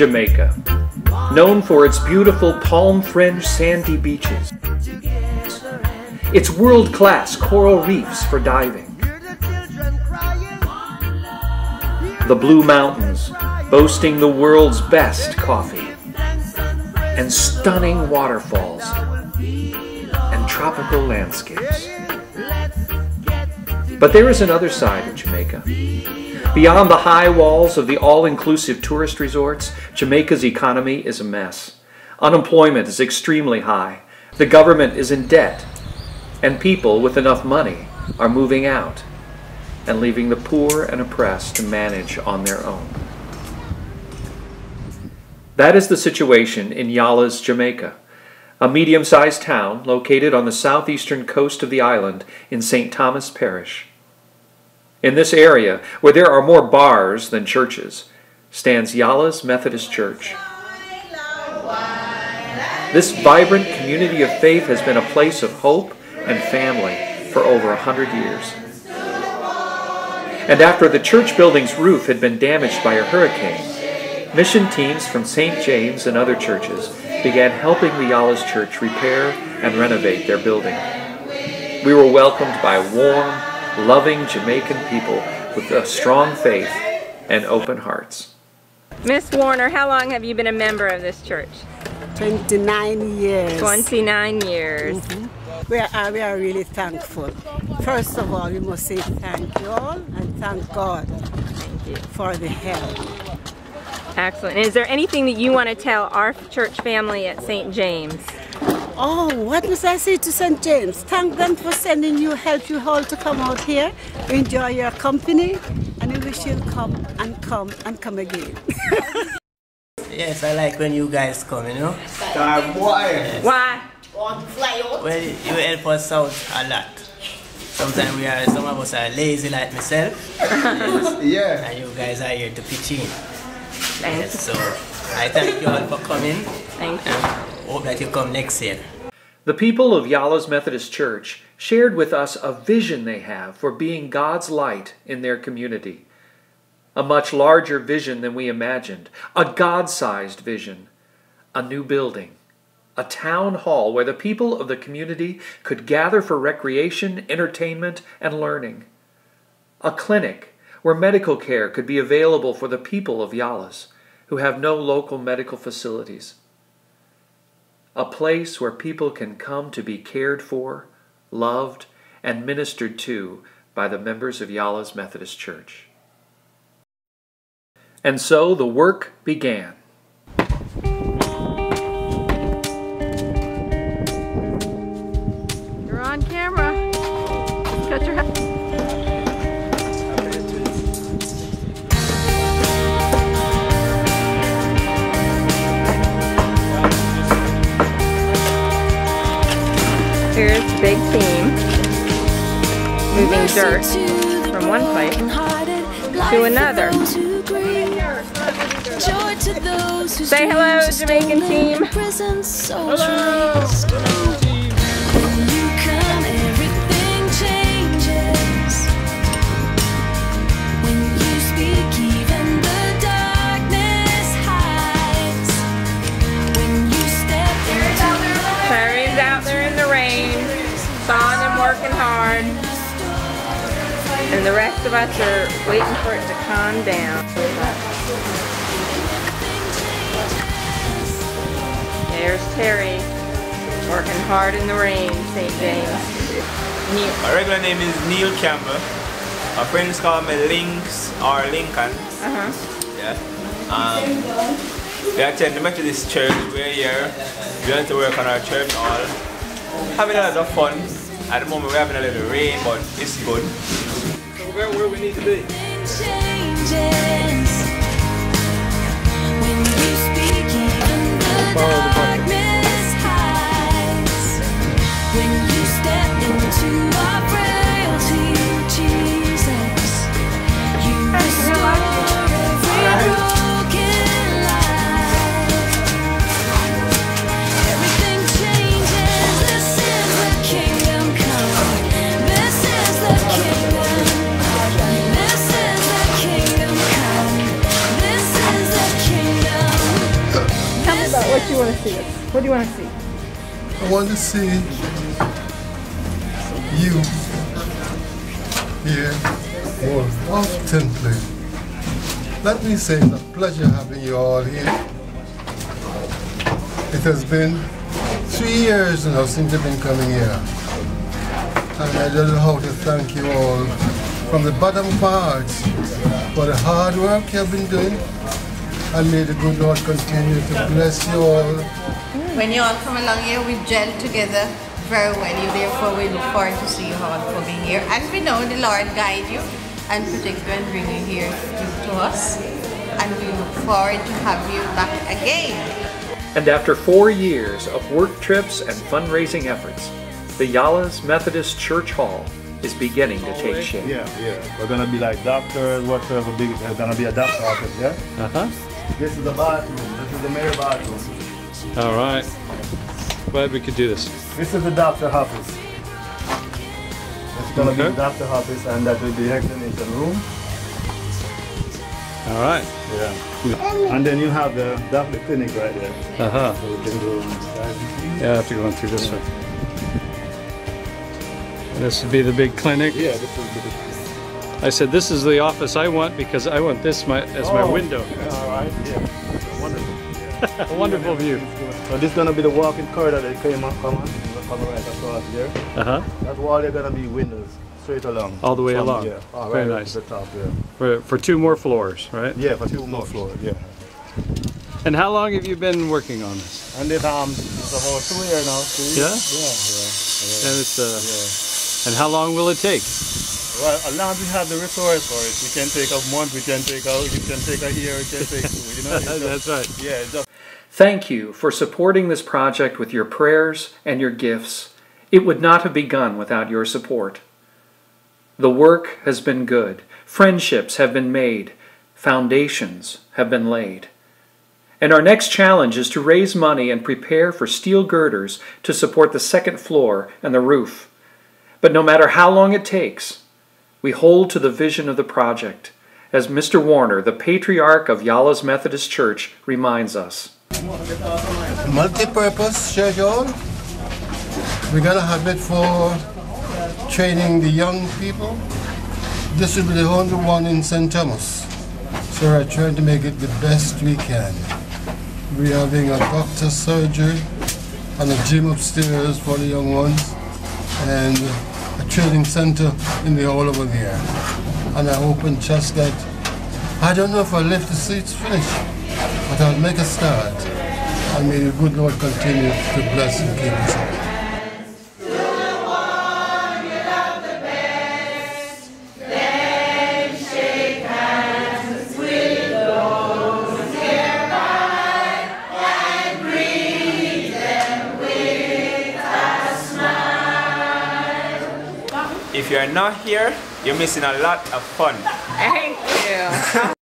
Jamaica, known for its beautiful palm-fringed sandy beaches, its world-class coral reefs for diving, the Blue Mountains boasting the world's best coffee, and stunning waterfalls and tropical landscapes. But there is another side of Jamaica. Beyond the high walls of the all-inclusive tourist resorts, Jamaica's economy is a mess. Unemployment is extremely high, the government is in debt, and people with enough money are moving out and leaving the poor and oppressed to manage on their own. That is the situation in Yallahs, Jamaica, a medium-sized town located on the southeastern coast of the island in St. Thomas Parish. In this area, where there are more bars than churches, stands Yallahs Methodist Church. This vibrant community of faith has been a place of hope and family for over 100 years. And after the church building's roof had been damaged by a hurricane, mission teams from St. James and other churches began helping the Yallahs Church repair and renovate their building. We were welcomed by warm, loving Jamaican people with a strong faith and open hearts. Miss Warner, how long have you been a member of this church? 29 years. 29 years. We are really thankful. First of all, we must say thank you all and thank God for the help. Excellent. Is there anything that you want to tell our church family at St. James? Oh, what must I say to St. James? Thank them for sending you, help you all to come out here, enjoy your company, and we wish you'll come and come again. Yes, I like when you guys come, you know. Why? Why? Well, you help us out a lot. Sometimes some of us are lazy like myself. Yeah. And you guys are here to pitch in. Thanks. So I thank you all for coming. Thank you. Hope that you come next year. The people of Yallahs Methodist Church shared with us a vision they have for being God's light in their community. A much larger vision than we imagined, a God-sized vision, a new building, a town hall where the people of the community could gather for recreation, entertainment, and learning, a clinic where medical care could be available for the people of Yallahs who have no local medical facilities, a place where people can come to be cared for, loved, and ministered to by the members of Yallahs Methodist Church. And so the work began. You're on camera. Cut your head. Here's the big team moving dirt from one place to another. Say hello, Jamaican team. Hello. When you come, everything changes. When you speak, even the darkness hides. When you step into Clarine's out there in the rain, sawing and working hard. And the rest of us are waiting for it to calm down. There's Terry, working hard in the rain, St. James. My regular name is Neil Campbell. My friends call me Lynx or Lincoln. Yeah. We attend the Methodist Church. We're here. We want to work on our church hall. Having a lot of fun. At the moment we're having a little rain, but it's good. So we're where we need to be. changes. When you speak, even the darkness hides. When you step into our frailty, Jesus, you restore every broken life. Everything changes. This is the kingdom come. This is the kingdom. This is the kingdom come. want to see? What do you want to see? I want to see you here more often. Let me say it's a pleasure having you all here. It has been 3 years now since I've been coming here. And I don't know how to thank you all from the bottom of my heart for the hard work you have been doing. And may the good Lord continue to bless you all. When you all come along here, we gel together very well. Therefore, we look forward to see you all coming here. And we know the Lord guide you and protect you and bring you here to us. And we look forward to have you back again. And after 4 years of work trips and fundraising efforts, the Yallahs Methodist Church Hall is beginning to take shape. Yeah. We're going to be like doctors, whatever big, there's going to be a doctor office, yeah? This is the bathroom, this is the mayor bathroom. All right. Glad we could do this. This is the doctor office. It's going to be the doctor office, and that will be the examination room. All right. Yeah. And then you have the doctor clinic right there. So we can go inside. Yeah, I have to go in through this way. This would be the big clinic. Yeah, this is the big clinic. I said this is the office I want because I want this as my window. All right. Yeah. Wonderful. A wonderful view. So this is going to be the walking corridor that came on, come right across there. That wall, they're going to be windows straight along. All the way along. Yeah. Very right nice. at the top, yeah. For 2 more floors, right? Yeah, for 2 more floors, yeah. And how long have you been working on this? And it's about 2 years now. Yeah? And it's and how long will it take? Well, as long as we have the resource for it, we can take a month, we can take a year, we can take 2. You know, that's right. Yeah. Thank you for supporting this project with your prayers and your gifts. It would not have begun without your support. The work has been good. Friendships have been made. Foundations have been laid. And our next challenge is to raise money and prepare for steel girders to support the 2nd floor and the roof. But no matter how long it takes, we hold to the vision of the project, as Mr. Warner, the patriarch of Yallahs Methodist Church, reminds us. Multi-purpose church hall. We're going to have it for training the young people. This will be the only one in St. Thomas. So we're trying to make it the best we can. We're having a doctor's surgery and a gym upstairs for the young ones, and a training center in the hall over there. And I hope and trust that, I don't know if I'll live to see it's finished, but I'll make a start. And may the good Lord continue to bless and keep us all. If you're not here, you're missing a lot of fun. Thank you.